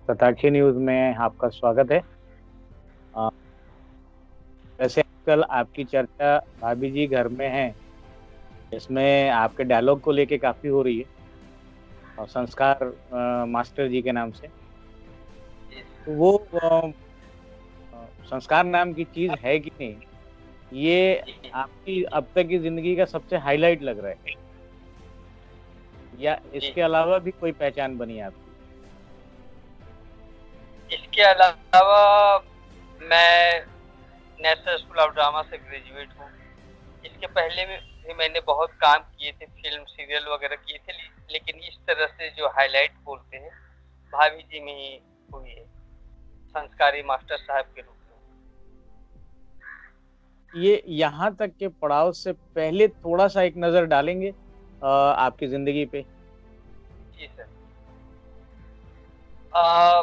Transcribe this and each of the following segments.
Satakshi news में आपका स्वागत है। अ, वैसे आजकल आपकी चर्चा भाभी जी घर में है, इसमें आपके डायलॉग को लेके काफी हो रही है और संस्कार मास्टर जी के नाम से। तो वो संस्कार नाम की चीज है कि नहीं, ये आपकी अब तक की जिंदगी का सबसे हाईलाइट लग रहा है, या जी, इसके अलावा भी कोई पहचान बनी है आपकी? इसके अलावा मैं नेशनल स्कूल ऑफ ड्रामा से ग्रेजुएट हूँ। इसके पहले में भी मैंने बहुत काम किए थे, फ़िल्म, सीरियल वगैरह किए थे, लेकिन इस तरह से जो हाइलाइट बोलते हैं, भाभी जी में ही हुई है, संस्कारी मास्टर साहब के रूप में। ये यहाँ तक के पड़ाव से पहले थोड़ा सा एक नजर डालेंगे आपकी जिंदगी पे। जी सर। अ,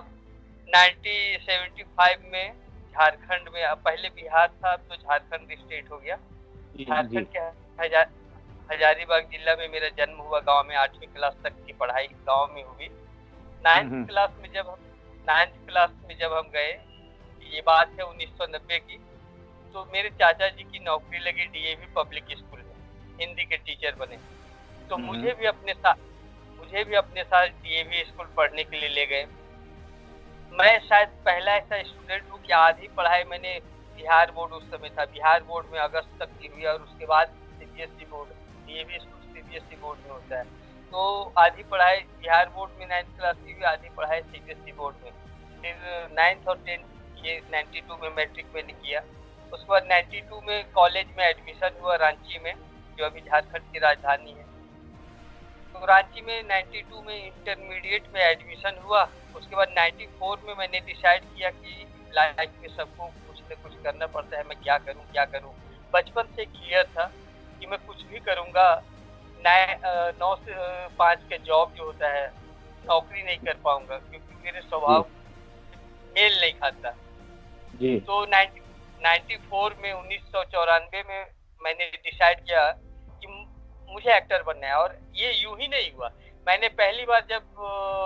1975 में झारखंड में, पहले बिहार था, अब तो झारखंड स्टेट हो गया। जी जी। झारखंड के हजा हजारीबाग जिला में मेरा जन्म हुआ। गाँव में 8वीं क्लास तक की पढ़ाई गाँव में हुई। 9th हम्म। क्लास में जब हम 9th क्लास में जब हम गए, ये बात है 1990 की, तो मेरे चाचा जी की नौकरी लगी डीएवी पब्लिक स्कूल में, हिंदी के टीचर बने। तो हम्म। मुझे भी अपने साथ डीएवी स्कूल पढ़ने के लिए ले गए। मैं शायद पहला ऐसा स्टूडेंट हूँ कि आधी पढ़ाई मैंने बिहार बोर्ड, उस समय था बिहार बोर्ड में, अगस्त तक की हुई और उसके बाद CBSE board, DAV school CBSE board में होता है। तो आधी पढ़ाई बिहार बोर्ड में 9th क्लास की हुई, आधी पढ़ाई सीबीएसई बोर्ड में। फिर 9th और 10th ये 92 में मैट्रिक मैंने किया। उसके बाद 92 में कॉलेज में एडमिशन हुआ रांची में, जो अभी झारखंड की राजधानी है। तो रांची में 92 में इंटरमीडिएट में एडमिशन हुआ। उसके बाद 94 में मैंने डिसाइड किया कि लाइफ में सबको कुछ न कुछ करना पड़ता है, मैं क्या करूं क्या करूं। बचपन से क्लियर था कि मैं कुछ भी करूंगा, 9 से 5 का जॉब जो होता है, नौकरी नहीं कर पाऊंगा, क्योंकि मेरे जी स्वभाव मेल नहीं खाता। जी। तो 94 में 1994 में मैंने डिसाइड किया कि मुझे एक्टर बनना है। और ये यूं ही नहीं हुआ। मैंने पहली बार जब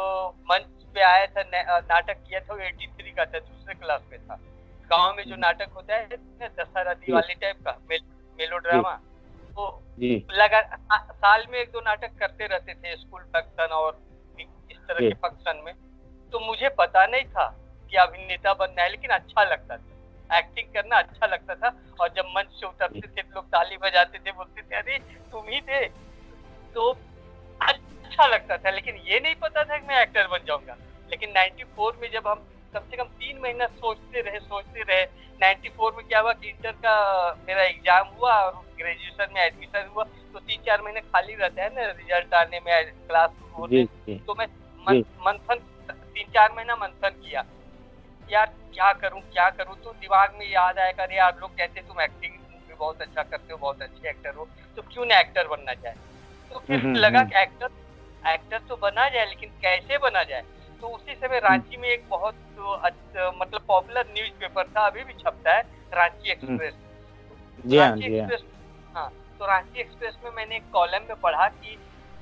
मंच पे आया था, नाटक किया था, वो 83 का था, दूसरे क्लास में था। गांव में जो हम्म। नाटक होता है ना, दशहरा जी दिवाली टाइप का मेलो जी ड्रामा, तो जी लगा साल में एक दो नाटक करते रहते थे, स्कूल फंक्शन और इस तरह के जी। फंक्शन में। तो मुझे पता नहीं था कि अभिनेता बनना है, लेकिन अच्छा लगता था, एक्टिंग करना अच्छा लगता था। और जब मंच से जी। उतरते थे, लोग ताली बजाते थे, बोलते थे अरे तुम ही थे। तो अच्छा लगता था, लेकिन ये नहीं पता था कि मैं एक्टर बन जाऊंगा। लेकिन 94 में जब हम कम से कम 3 महीना सोचते रहे। 94 में क्या हुआ कि इंटर का मेरा एग्जाम हुआ और ग्रेजुएशन में एडमिशन हुआ। तो 3-4 महीने खाली रहता है ना, रिजल्ट आने में, क्लास जी होने। जी तो मैं जी। मंथन 3-4 महीना मंथन किया, यार क्या करूं। तो दिमाग में याद आया, अरे यार लोग कहते तुम एक्टिंग भी बहुत अच्छा करते हो, बहुत अच्छे एक्टर हो, तो क्यों ना एक्टर बनना जाए। तो फिर लगा कि एक्टर एक्टर तो बना जाए, लेकिन कैसे बना जाए। तो उसी समय हम्म। रांची में एक बहुत मतलब पॉपुलर न्यूज़पेपर था, अभी भी छपता है, रांची हम्म। एक्सप्रेस। जी हाँ रांची जी हाँ। एक्सप्रेस, हाँ, तो रांची एक्सप्रेस में मैंने एक कॉलम में पढ़ा कि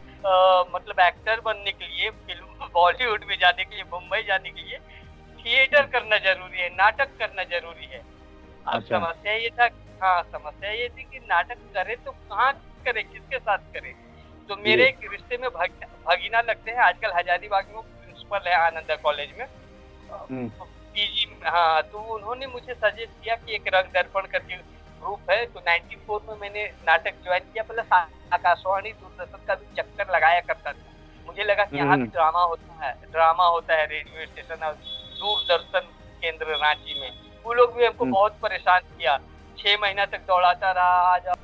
मतलब एक्टर बनने के लिए, फिल्म बॉलीवुड में जाने के लिए, मुंबई जाने के लिए थिएटर हम्म। करना जरूरी है, नाटक करना जरूरी है। अब अच्छा। समस्या ये थी कि नाटक करे तो कहाँ करे, किसके साथ करे। तो मेरे जी। एक रिश्ते में भगीना लगते हैं, आजकल हजारीबाग में प्रिंसिपल है आनंदा कॉलेज में, हम्म। पीजी में। हाँ, तो उन्होंने मुझे सजेस्ट किया कि एक रंग दर्पण करके ग्रुप है। तो 94 में मैंने नाटक ज्वाइन किया, प्लस आकाशवाणी दूरदर्शन का भी चक्कर लगाया करता था। मुझे लगा कि यहाँ भी हम्म। ड्रामा होता है रेडियो स्टेशन और दूरदर्शन केंद्र रांची में। वो लोग भी हमको हम्म। बहुत परेशान किया, 6 महीना तक दौड़ाता रहा, आ जाओ।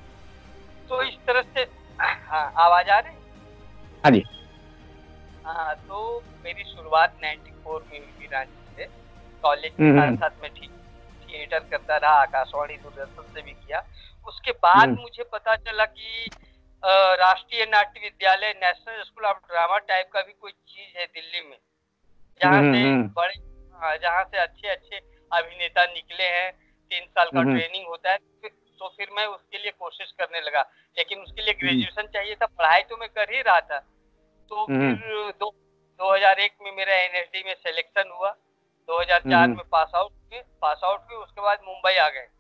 तो इस तरह से, हाँ, आवाज आ रही। हाँ जी। हाँ, तो मेरी शुरुआत 94 में हुई थी रांची से। कॉलेज के साथ हम्म। साथ मैं थिएटर करता रहा, आकाशवाणी दूरदर्शन से भी किया। उसके बाद हम्म। मुझे पता चला कि Rashtriya Natya Vidyalaya, national school of drama type का भी कोई चीज है दिल्ली में, जहाँ से बड़े, हाँ, जहाँ से अच्छे अच्छे अभिनेता निकले हैं। 3 साल का हम्म। ट्रेनिंग होता है। तो फिर मैं उसके लिए कोशिश करने लगा, लेकिन उसके लिए हम्म। ग्रेजुएशन चाहिए था, पढ़ाई तो मैं कर ही रहा था। तो फिर हम्म। दो 2001 में मेरा एनएसडी में सिलेक्शन हुआ, 2004 में पास आउट हुए। उसके बाद मुंबई आ गए।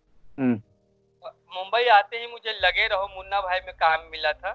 मुंबई आते ही मुझे लगे रहो मुन्ना भाई में काम मिला था।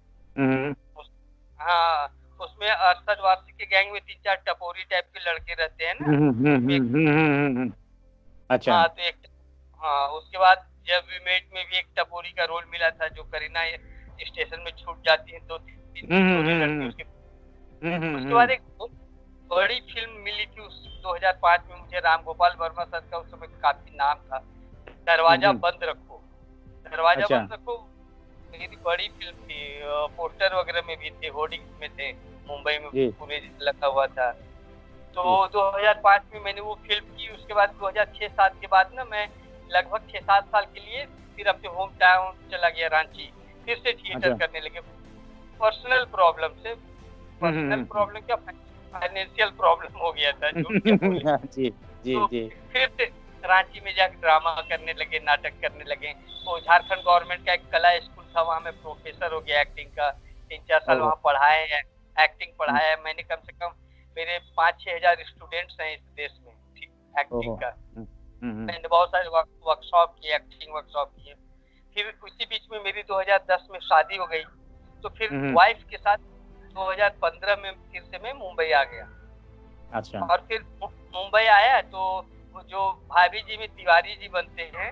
हाँ, उसमें अरशद वारसी के गैंग में 3-4 टपोरी टाइप के लड़के रहते हैं ना। अच्छा। हाँ तो एक, हाँ उसके बाद जब वीमेट में भी एक टपोरी का रोल मिला था, जो करीना स्टेशन में छूट जाती है, 2-3 लड़की उसके बाद एक बड़ी फिल्म मिली थी उस 2005 में मुझे, राम गोपाल वर्मा सर का उस समय काफी नाम था, दरवाजा बंद रखो। दरवाजा बंद रखो मेरी बड़ी फिल्म थी, पोस्टर वगैरह में भी थे, होर्डिंग्स में थे, मुंबई में पूरे लगा हुआ था। तो 2005 में मैंने वो फिल्म की। उसके बाद 2006-07 के बाद ना मैं लगभग 6-7 साल के लिए फिर अपने होम टाउन चला गया रांची, फिर से थिएटर करने लगे। पर्सनल प्रॉब्लम से, पर्सनल प्रॉब्लम क्या, फाइनेंशियल प्रॉब्लम हो गया था जी जी तो जी। फिर से रांची में जाकर ड्रामा करने लगे, नाटक करने लगे। वो झारखंड गवर्नमेंट का एक कला स्कूल था, वहाँ मैं प्रोफेसर हो गया एक्टिंग का, 3-4 साल वहाँ पढ़ाए हैं, एक्टिंग पढ़ाया है मैंने। कम से कम मेरे 5-6 हजार स्टूडेंट्स हैं इस देश में एक्टिंग का। मैंने बहुत सारे वर्कशॉप किए, एक्टिंग वर्कशॉप किए। फिर उसी बीच में मेरी 2010 में शादी हो गई, तो फिर वाइफ के साथ 2015 में फिर से मैं मुंबई आ गया। अच्छा। और फिर मुंबई आया तो जो भाभी जी में तिवारी जी बनते हैं,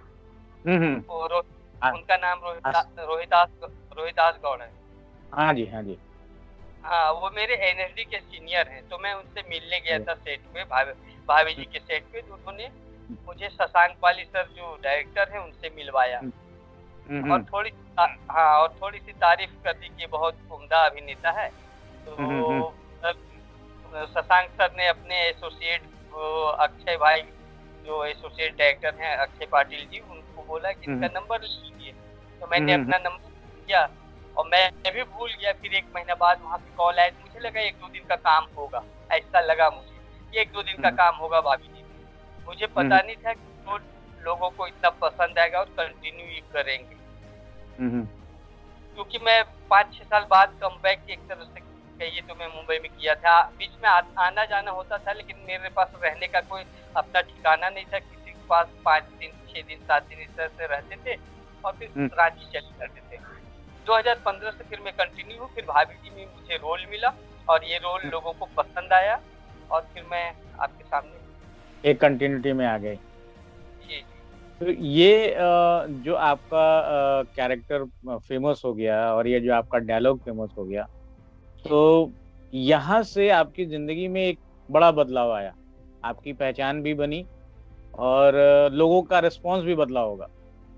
उनका नाम रोहिदास गौड़ है। हाँ जी हाँ जी। हाँ, वो मेरे एनएसडी के सीनियर हैं, तो मैं उनसे मिलने गया था सेट पे, भाभी जी के सेट पे। तो उन्होंने मुझे शशांक पाली सर जो डायरेक्टर हैं उनसे मिलवाया, और थोड़ी सी तारीफ कर दी कि बहुत उम्दा अभिनेता है। तो शशांक सर ने अपने एसोसिएट अक्षय भाई जो एसोसिएट डायरेक्टर हैं, अक्षय पाटिल जी, उनको बोला कि इनका नंबर लीजिए। तो मैंने अपना नंबर किया और मैं भी भूल गया। फिर 1 महीना बाद वहाँ से कॉल आया, मुझे लगा 1-2 दिन का काम होगा, ऐसा लगा मुझे 1-2 दिन का काम होगा भाभी जी। मुझे पता नहीं था कि तो लोगों को इतना पसंद आएगा और कंटिन्यू करेंगे, क्योंकि मैं 5-6 साल बाद कमबैक एक तरह से कहिए तो मैं मुंबई में किया था। बीच में आना जाना होता था, लेकिन मेरे पास रहने का कोई अपना ठिकाना नहीं था। किसी के पास 5 दिन, 6 दिन, 7 दिन इस तरह से रहते थे और फिर रांची चले जाते थे। 2015 से फिर मैं कंटिन्यू हूँ। फिर भाभी जी में मुझे रोल मिला और ये रोल लोगों को पसंद आया और फिर मैं आपके सामने एक कंटिन्यूटी में आ गए। जी। तो ये जो आपका कैरेक्टर फेमस हो गया और ये जो आपका डायलॉग फेमस हो गया, तो यहाँ से आपकी जिंदगी में एक बड़ा बदलाव आया, आपकी पहचान भी बनी और लोगों का रिस्पांस भी बदला होगा।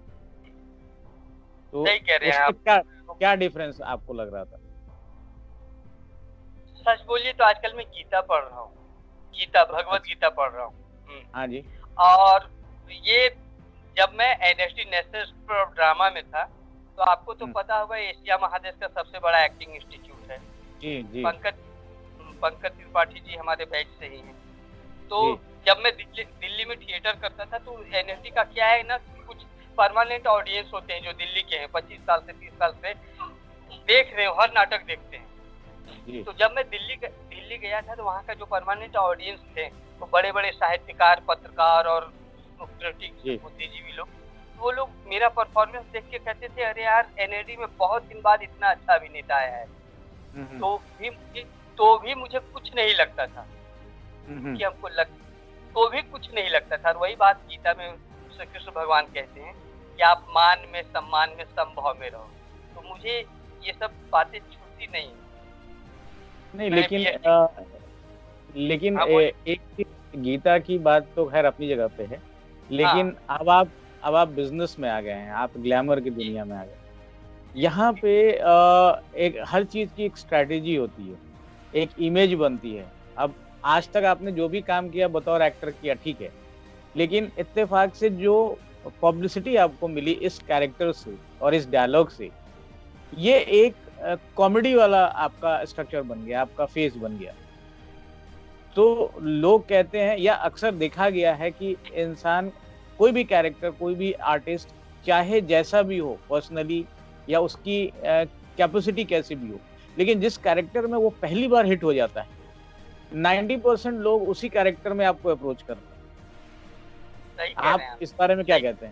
तो सही कह रहे हैं आप। क्या डिफरेंस आपको लग रहा था? सच बोलिए तो आजकल मैं गीता पढ़ रहा हूँ, भगवत गीता पढ़ रहा हूँ। हाँ जी। और ये जब मैं एनएसडी नेशनल ड्रामा में था, तो आपको तो पता होगा एशिया महादेश का सबसे बड़ा एक्टिंग इंस्टीट्यूट है। जी जी। पंकज त्रिपाठी जी हमारे बैच से ही हैं। तो जब मैं दिल्ली में थिएटर करता था, तो एनएसडी का क्या है ना, कुछ परमानेंट ऑडियंस होते हैं जो दिल्ली के हैं, 25 साल से 30 साल से देख रहे हो, हर नाटक देखते हैं। तो जब मैं दिल्ली गया था, तो वहाँ का जो परमानेंट ऑडियंस थे वो बड़े बड़े साहित्यकार, पत्रकार और बुद्धिजीवी लोग, वो लोग मेरा परफॉर्मेंस देख के कहते थे, अरे यार एनएसडी में बहुत दिन बाद इतना अच्छा अभिनेता आया है। तो भी मुझे कुछ नहीं लगता था कि हमको तो भी कुछ नहीं लगता था। वही बात गीता में श्री कृष्ण भगवान कहते हैं कि आप मान में, सम्मान में, समभाव में रहो। तो मुझे ये सब बातें छूटती नहीं। लेकिन एक गीता की बात तो खैर अपनी जगह पे है, लेकिन अब आप बिजनेस में आ गए हैं, आप ग्लैमर की दुनिया में आ गए। यहाँ पे एक हर चीज की एक स्ट्रैटेजी होती है, एक इमेज बनती है। अब आज तक आपने जो भी काम किया बतौर एक्टर किया, ठीक है, लेकिन इत्तेफाक से जो पब्लिसिटी आपको मिली इस कैरेक्टर से और इस डायलॉग से, ये एक कॉमेडी वाला आपका स्ट्रक्चर बन गया, आपका फेस बन गया। तो लोग कहते हैं या अक्सर देखा गया है कि इंसान कोई भी कैरेक्टर, कोई भी आर्टिस्ट, चाहे जैसा भी हो पर्सनली या उसकी कैपेसिटी कैसी भी हो, लेकिन जिस कैरेक्टर में वो पहली बार हिट हो जाता है 90% लोग उसी कैरेक्टर में आपको अप्रोच करते हैं। सही कह रहे हैं आप इस बारे में क्या कहते हैं?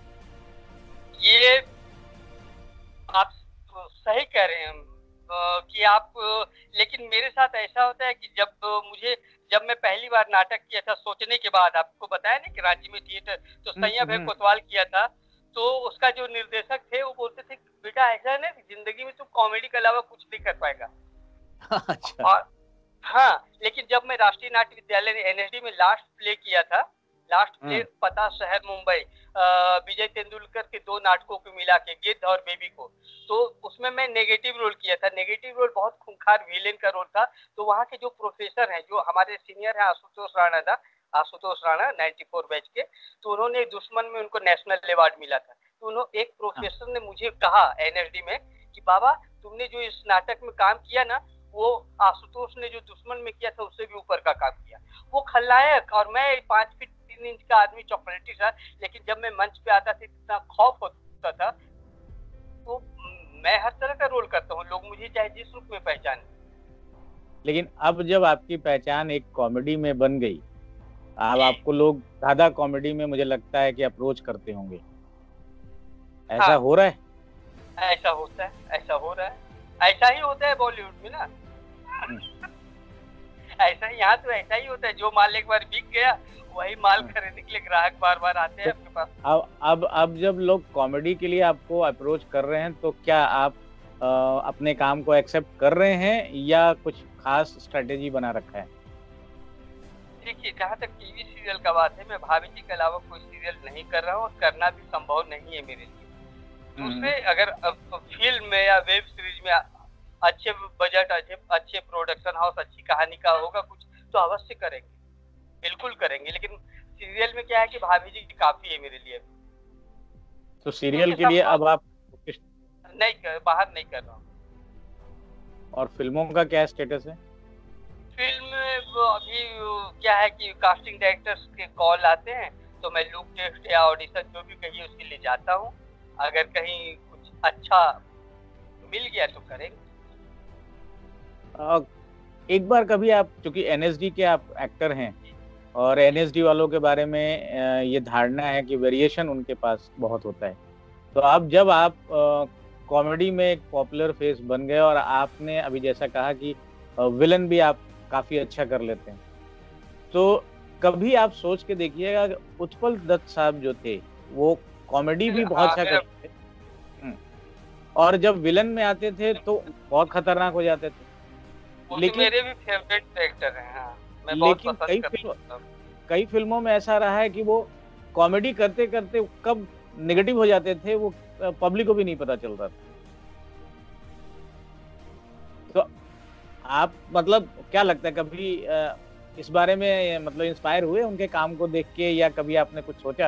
ये आप सही कह रहे हैं कि आप, लेकिन मेरे साथ ऐसा होता है कि जब मैं पहली बार नाटक किया था सोचने के बाद, आपको बताया ना कि रांची में थिएटर, तो सैया भाई कोतवाल किया था, तो उसका जो निर्देशक थे वो बोलते थे बेटा ऐसा है ना कि जिंदगी में तुम कॉमेडी के अलावा कुछ नहीं कर पाएगा। अच्छा। और हाँ, लेकिन जब मैं राष्ट्रीय नाट्य विद्यालय एनएसडी में लास्ट प्ले किया था, लास्ट प्ले पता शहर मुंबई, विजय तेंदुलकर के 2 नाटकों को मिला के, गिद्ध और बेबी को, तो उसमें मैं नेगेटिव रोल किया था। नेगेटिव रोल बहुत खूंखार विलेन का रोल था। तो वहाँ के जो प्रोफेसर हैं, जो हमारे सीनियर हैं, आशुतोष राणा 94 बैच के, तो उन्होंने दुश्मन में उनको नेशनल अवार्ड मिला था। तो उन्होंने, एक प्रोफेसर ने मुझे कहा एनएसडी में कि बाबा तुमने जो इस नाटक में काम किया ना, वो आशुतोष ने जो दुश्मन में किया था उससे भी ऊपर का काम किया। वो खलनायक, और मैं 5 फीट 3 इंच का आदमी, चॉकलेटी था, लेकिन जब मैं मंच पे आता था इतना खौफ होता था। तो मैं हर तरह का रोल करता हूँ, लोग मुझे चाहे जिस रूप में पहचाने। लेकिन अब जब आपकी पहचान एक कॉमेडी में बन गई, अब आपको लोग ज्यादा कॉमेडी में मुझे लगता है कि अप्रोच करते होंगे, ऐसा हाँ, हो रहा है? ऐसा होता है, ऐसा हो रहा है, ऐसा ही होता है बॉलीवुड में ना। ऐसा ही, यहाँ तो ऐसा ही होता है, जो माल एक बार बिक गया वही माल खरीदने के लिए ग्राहक बार बार आते हैं आपके पास। अब जब लोग कॉमेडी के लिए आपको अप्रोच कर रहे हैं, तो क्या आप अपने काम को एक्सेप्ट कर रहे हैं या कुछ खास स्ट्रेटेजी बना रखा है? देखिए, जहाँ तक टीवी सीरियल का बात है, मैं भाभी जी के अलावा कोई सीरियल नहीं कर रहा हूँ, और करना भी संभव नहीं है मेरे लिए। दूसरे, अगर फिल्म में या वेब सीरीज में अच्छे बजट, अच्छे प्रोडक्शन हाउस, अच्छी कहानी का होगा कुछ, तो अवश्य करेंगे, बिल्कुल करेंगे। लेकिन सीरियल में क्या है कि भाभी जी काफी है मेरे लिए। तो सीरियल के लिए अब आप बाहर नहीं कर रहा हूँ। और फिल्मों का क्या स्टेटस है? फिल्म अभी क्या है कि कास्टिंग डायरेक्टर्स के कॉल आते हैं, तो मैं लुक टेस्ट या ऑडिशन जो भी कहिए उसके लिए जाता हूँ। अगर कहीं कुछ अच्छा मिल गया तो करेंगे। एक बार कभी आप, चूंकि एनएसडी के आप एक्टर हैं, और एनएसडी वालों के बारे में ये धारणा है कि वेरिएशन उनके पास बहुत होता है, तो जब आप कॉमेडी में एक पॉपुलर फेस बन गए, और आपने अभी जैसा कहा कि विलन भी आप काफी अच्छा कर लेते हैं, तो कभी आप सोच के देखिएगा, उत्पल दत्त साहब जो थे वो कॉमेडी भी बहुत अच्छा करते थे, और जब विलन में आते थे तो बहुत खतरनाक हो जाते थे। लेकिन मेरे भी फेवरेट एक्टर हैं। हाँ, मैं लेकिन कई फिल्मों में ऐसा रहा है कि वो कॉमेडी करते करते कब नेगेटिव हो जाते थे, वो पब्लिक को भी नहीं पता चल रहा था। तो आप, मतलब क्या लगता है, कभी इस बारे में मतलब इंस्पायर हुए उनके काम को देख के, या कभी आपने कुछ सोचा?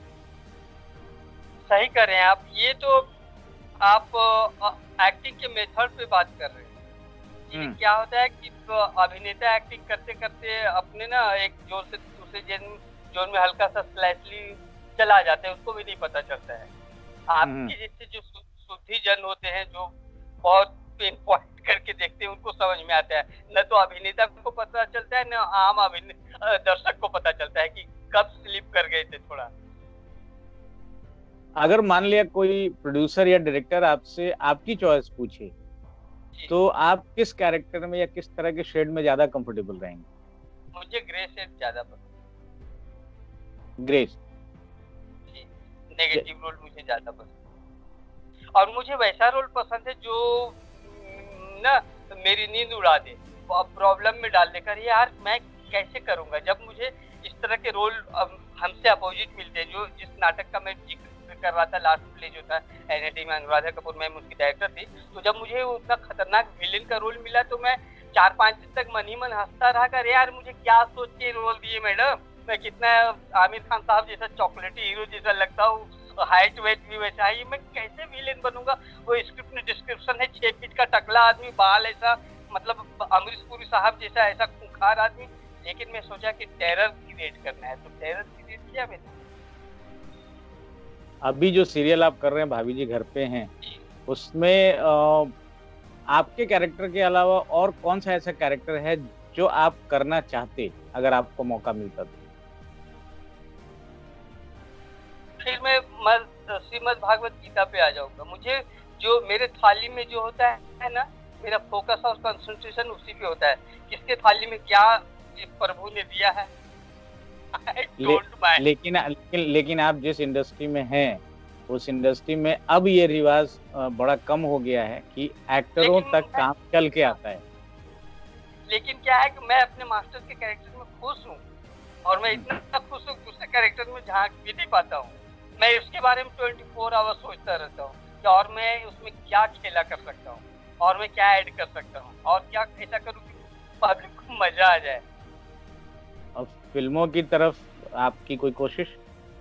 सही कर रहे हैं आप। ये तो आप एक्टिंग के मेथड पे बात कर रहे हैं। क्या होता है कि अभिनेता एक्टिंग करते करते अपने ना एक जोन से दूसरे जोन में हल्का सा स्लाइटली चला जाता है, उसको भी नहीं पता चलता है। आपके जैसे जो शुद्धि जन होते हैं, जो बहुत पिन पॉइंट करके देखते हैं, उनको समझ में आता है। न तो अभिनेता को पता चलता है, न आम दर्शक को पता चलता है कि कब स्लिप कर गए थे थोड़ा। अगर मान लिया कोई प्रोड्यूसर या डायरेक्टर आपसे आपकी चॉइस पूछे, तो आप किस कैरेक्टर में या किस तरह के शेड में ज्यादा कंफर्टेबल रहेंगे? मुझे ग्रे शेड ज्यादा पसंद। ग्रे? नेगेटिव रोल मुझे ज्यादा पसंद, और मुझे वैसा रोल पसंद है जो ना मेरी नींद उड़ा दे, प्रॉब्लम में डाल देकर यार मैं कैसे करूंगा। जब मुझे इस तरह के रोल हमसे अपोजिट मिलते हैं, जो जिस नाटक का मैं जिक्र कर रहा था, लास्ट प्ले जो था एनएडी में, अनुराधा कपूर मैम उसकी डायरेक्टर थी, तो जब मुझे उतना खतरनाक विलेन का रोल मिला तो मैं 4-5 दिन तक मन ही मन हंसता रहा कर, यार मुझे क्या सोच के रोल दिए मैडम, मैं कितना आमिर खान साहब जैसा चॉकलेटी हीरो जैसा लगता हूँ, हाइट वेट भी वैसा है, मैं कैसे विलेन बनूंगा। वो स्क्रिप्ट में डिस्क्रिप्शन है 6 फीट का टकला आदमी, बाल ऐसा, मतलब अमरीश पुरी साहब जैसा ऐसा खूंखार आदमी। लेकिन मैं सोचा कि टेरर क्रिएट करना है, तो टेरर क्रिएट किया मैंने। अभी जो सीरियल आप कर रहे हैं भाभी जी घर पे हैं, उसमें आपके कैरेक्टर के अलावा और कौन सा ऐसा कैरेक्टर है जो आप करना चाहते अगर आपको मौका मिलता तो? फिर मैं श्रीमद् भागवत गीता पे आ जाऊंगा। मुझे जो मेरे थाली में जो होता है ना, मेरा फोकस और कंसंट्रेशन उसी पे होता है। किसके थाली में क्या प्रभु ने दिया है, आई डोंट माइंड। लेकिन आप जिस इंडस्ट्री में हैं, उस इंडस्ट्री में अब ये रिवाज बड़ा कम हो गया है कि एक्टरों तक काम चल के आता है। लेकिन क्या है कि मैं अपने मास्टर के कैरेक्टर में खुश हूँ, और मैं इतना खुश हूँ दूसरे कैरेक्टर में झांक भी नहीं पाता हूँ। मैं उसके बारे में 24 आवर सोचता रहता हूँ कि और मैं उसमें क्या खेला कर सकता हूँ, और मैं क्या ऐड कर सकता हूँ, और क्या ऐसा करूँ कि पब्लिक को मजा आ जाए। और फिल्मों की तरफ आपकी कोई कोशिश?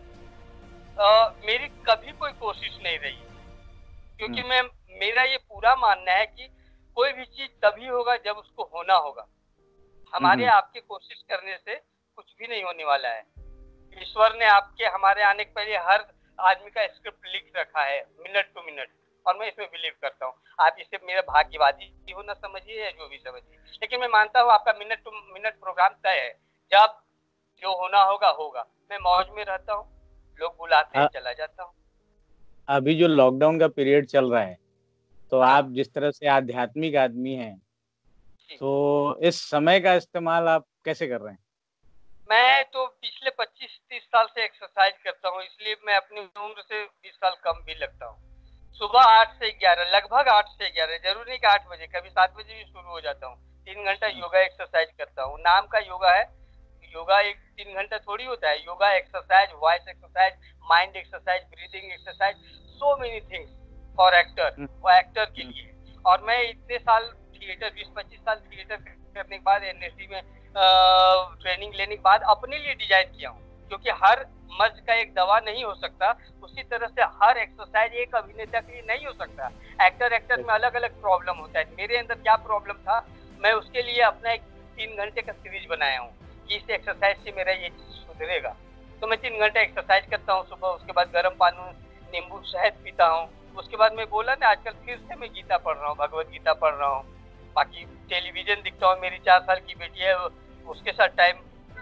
मेरी कभी कोई कोशिश नहीं रही, क्योंकि मेरा ये पूरा मानना है कि कोई भी चीज तभी होगा जब उसको होना होगा। हमारे आपके कोशिश करने से कुछ भी नहीं होने वाला है। ईश्वर ने आपके हमारे आने के पहले हर आदमी का स्क्रिप्ट लिख रखा है, मिनट टू मिनट, और मैं इसमें बिलीव करता हूँ। आप इसे मेरा भाग्यवादी हो ना समझिए या जो भी समझिए, लेकिन मैं मानता हूँ आपका मिनट टू मिनट प्रोग्राम तय है। जब जो होना होगा होगा। मैं मौज में रहता हूँ, लोग बुलाते हैं चला जाता हूँ। अभी जो लॉकडाउन का पीरियड चल रहा है, तो हाँ। आप जिस तरह से आध्यात्मिक आदमी हैं, तो इस समय का इस्तेमाल आप कैसे कर रहे हैं? मैं तो पिछले 25-30 साल से एक्सरसाइज करता हूँ, इसलिए मैं अपनी उम्र से 20 साल कम भी लगता हूँ। सुबह 8 से 11, लगभग 8 से 11, जरूरी नहीं कि 8 बजे, कभी 7 बजे भी शुरू हो जाता हूँ। 3 घंटा योगा एक्सरसाइज करता हूँ। नाम का योगा है, योगा एक 3 घंटा थोड़ी होता है। Yoga exercise, voice exercise, mind exercise, breathing exercise, so many things for actor, वो एक्टर के लिए। और मैं इतने साल थिएटर, 20-25 साल थिएटर करने के बाद एनएसडी में ट्रेनिंग लेने के बाद अपने लिए डिजाइन किया हूँ, क्योंकि हर मर्ज का एक दवा नहीं हो सकता, उसी तरह से हर एक्सरसाइज एक अभिनेता के लिए नहीं हो सकता। एक्टर में अलग अलग प्रॉब्लम होता है। मेरे अंदर क्या प्रॉब्लम था, मैं उसके लिए अपना एक 3 घंटे का सीरीज बनाया हूँ कि इस एक्सरसाइज से मेरा ये सुधरेगा। तो मैं 3 घंटे एक्सरसाइज करता हूँ सुबह, उसके बाद गर्म पानी नींबू शहद पीता हूँ। उसके बाद मैं बोला ना, आजकल फिर से मैं गीता पढ़ रहा हूँ, भगवत गीता पढ़ रहा हूँ। बाकी टेलीविजन दिखता हूँ, मेरी 4 साल की बेटी है, उसके साथ टाइम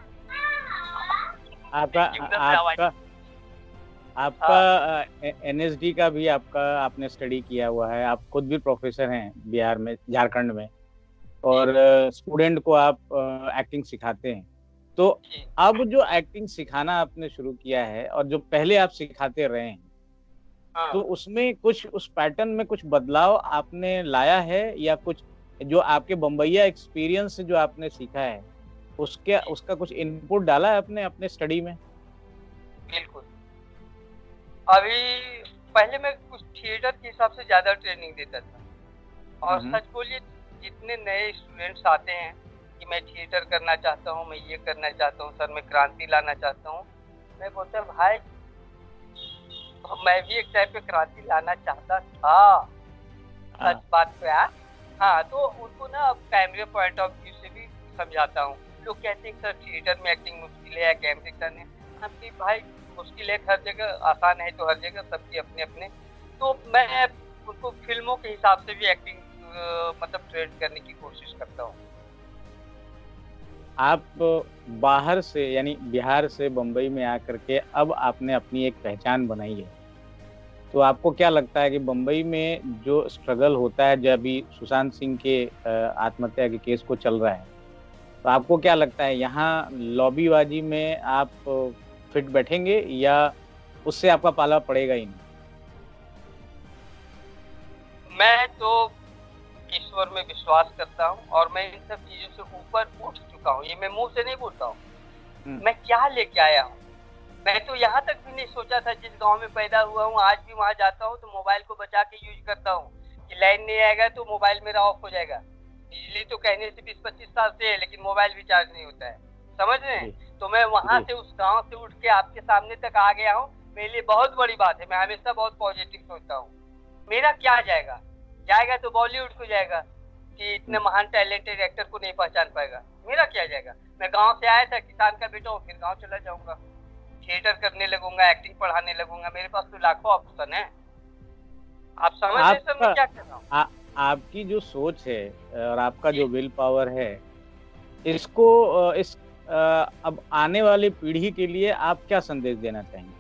आपका एनएसडी का भी आपने स्टडी किया हुआ है, आप खुद भी प्रोफेसर हैं बिहार में, झारखंड में, और स्टूडेंट को आप एक्टिंग सिखाते हैं। तो अब जो एक्टिंग सिखाना आपने शुरू किया है और जो पहले आप सिखाते रहे हैं, तो उसमें कुछ, उस पैटर्न में कुछ बदलाव आपने लाया है, या कुछ जो आपके बम्बईया एक्सपीरियंस से जो आपने सीखा है उसका कुछ इनपुट डाला है आपने अपने स्टडी में? बिल्कुल। अभी पहले मैं कुछ थिएटर के हिसाब से ज्यादा ट्रेनिंग देता था, और सच बोलिए जितने नए स्टूडेंट्स आते हैं कि मैं थिएटर करना चाहता हूँ, मैं ये करना चाहता हूँ सर, मैं क्रांति लाना चाहता हूँ, मैं बोलता भाई मैं भी एक टाइप पे क्रांति लाना चाहता था, सच बात पे यार। हाँ, तो उनको ना कैमरे पॉइंट ऑफ व्यू से भी समझाता हूँ। लोग कहते हैं सर थिएटर में एक्टिंग मुश्किल है या कैमरे करने, हम भाई मुश्किल है हर जगह, आसान है तो हर जगह, सबके अपने अपने। तो मैं उनको फिल्मों के हिसाब से भी एक्टिंग मतलब ट्रेन करने की कोशिश करता हूँ। आप बाहर से यानी बिहार से बम्बई में आकर के अब आपने अपनी एक पहचान बनाई है, तो आपको क्या लगता है कि बम्बई में जो स्ट्रगल होता है, जब अभी सुशांत सिंह के आत्महत्या के केस को चल रहा है, तो आपको क्या लगता है यहाँ लॉबीबाजी में आप फिट बैठेंगे या उससे आपका पाला पड़ेगा ही नहीं? मैं तो ईश्वर में विश्वास करता हूँ, और मैं इन सब चीजों से ऊपर उठ चुका हूँ। ये मैं मुंह से नहीं बोलता हूँ। मैं क्या लेके आया हूँ, मैं तो यहाँ तक भी नहीं सोचा था। जिस गांव में पैदा हुआ हूँ, आज भी वहाँ जाता हूँ तो मोबाइल को बचा के यूज करता हूँ कि लाइन नहीं आएगा तो मोबाइल मेरा ऑफ हो जाएगा। बिजली तो कहने से 20-25 साल से है, लेकिन मोबाइल भी चार्ज नहीं होता है, समझ रहे हैं? तो मैं वहाँ से, उस गाँव से उठ के आपके सामने तक आ गया हूँ। मेरे लिए बहुत बड़ी बात है। मैं हमेशा बहुत पॉजिटिव सोचता हूँ। मेरा क्या जाएगा, जाएगा तो बॉलीवुड को जाएगा कि इतने महान टैलेंटेड एक्टर को नहीं पहचान पाएगा। मेरा क्या जाएगा, मैं गांव से आया था, किसान का बेटा हूँ, फिर गांव चला जाऊंगा, थिएटर करने लगूंगा, एक्टिंग पढ़ाने लगूंगा। मेरे पास तो लाखों ऑप्शन है। आप समझ रहे सर मैं क्या कर रहा हूँ? आपकी जो सोच है और आपका जो विल पावर है, इसको अब आने वाली पीढ़ी के लिए आप क्या संदेश देना चाहेंगे?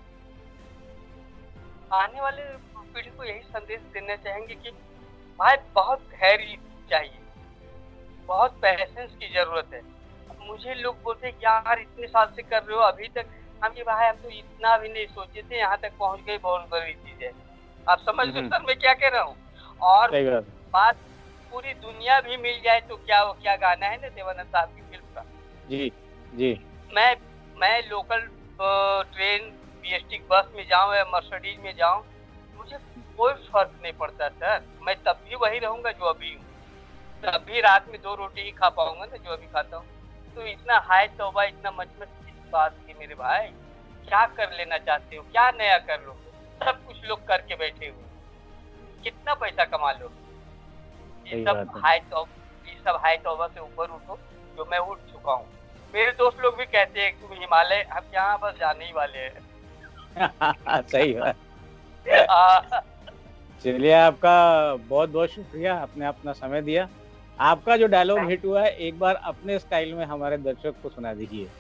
आने वाले पीढ़ी को यही संदेश देना चाहेंगे कि भाई बहुत धैर्य चाहिए, बहुत पेशेंस की ज़रूरत है। मुझे लोग बोलते हैं यार इतने साल से कर रहे हो अभी तक, हम कि भाई हम तो इतना भी नहीं सोचे थे, यहाँ तक पहुँच गए बहुत बड़ी चीज़ है। आप समझ रहे हो सर मैं क्या कह रहा हूँ? और सही बात। बात पूरी दुनिया भी मिल जाए तो क्या, वो क्या गाना है ना देवानंद साहब की फ़िल्म का। जी, जी। मैं लोकल ट्रेन बीएसटी बस में जाऊँ या मर्सिडीज में जाऊँ, मुझे कोई फ़र्क नहीं पड़ता सर। मैं तब भी वही रहूँगा जो अभी हूँ। तब भी रात में 2 रोटी ही खा पाऊँगा ना जो अभी खाता हूँ। तो इतना हाय तौबा, इतना मच-मच किस बात की मेरे भाई? क्या कर लेना चाहते हो? क्या नया कर लोगे? सब कुछ लोग करके बैठे हुए हैं। कितना पैसा कमा लोगे? सही बात है। ये सब हाय तौबा से ऊपर उठो, जो मैं उठ चुका हूँ। मेरे दोस्त लोग भी कहते हैं तुम हिमालय, हम यहाँ बस जाने ही वाले हैं। सही बात। आ, चलिए, आपका बहुत-बहुत शुक्रिया, आपने अपना समय दिया। आपका जो डायलॉग हिट हुआ है, एक बार अपने स्टाइल में हमारे दर्शक को सुना दीजिए।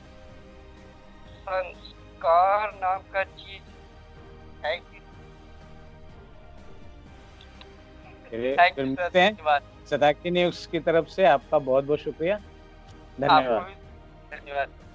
संस्कार नाम का चीज़ है कि चलिए, थैंक फिर यू सर, मिलते हैं। धन्यवाद। शताब्दी न्यूज़ की तरफ से आपका बहुत-बहुत शुक्रिया। आपको धन्यवाद। भी धन्यवाद।